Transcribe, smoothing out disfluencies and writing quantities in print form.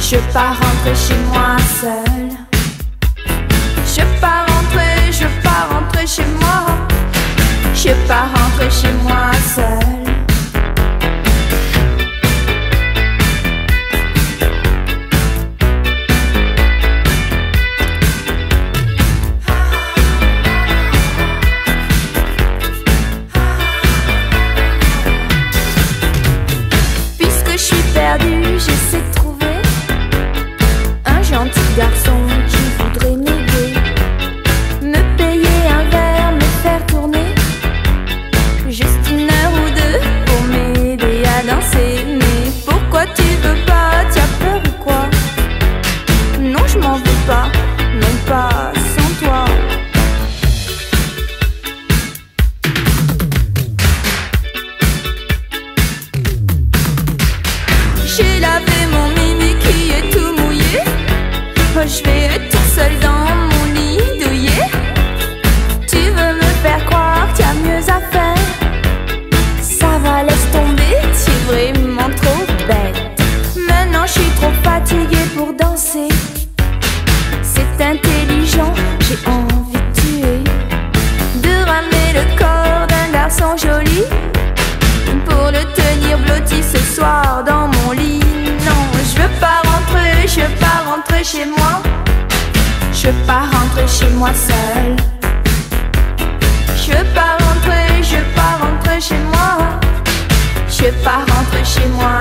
Je veux pas rentrer chez moi seule. Je veux pas rentrer chez moi. Je veux pas rentrer chez moi seule. Puisque je suis perdue, j'essaie de trouver un gentil garçon qui voudrait m'aider, me payer un verre, me faire tourner juste une heure ou deux pour m'aider à danser. Mais pourquoi tu veux pas? T'as peur ou quoi? Non, je m'en veux pas, même pas sans toi. J'ai lavé mon mimi qui est tout mouillé. Je vais être toute seule dans mon lit douillet. Tu veux me faire croire qu'il y a mieux à faire? Ça va, laisse tomber, tu es vraiment trop bête. Maintenant je suis trop fatiguée pour danser. C'est intelligent, j'ai envie de tuer, de ramener le corps d'un garçon joli pour le tenir blotti ce soir dans mon lit. Non, je veux pas rentrer chez moi. Je veux pas rentrer chez moi seule. Je veux pas rentrer chez moi. Je veux pas rentrer chez moi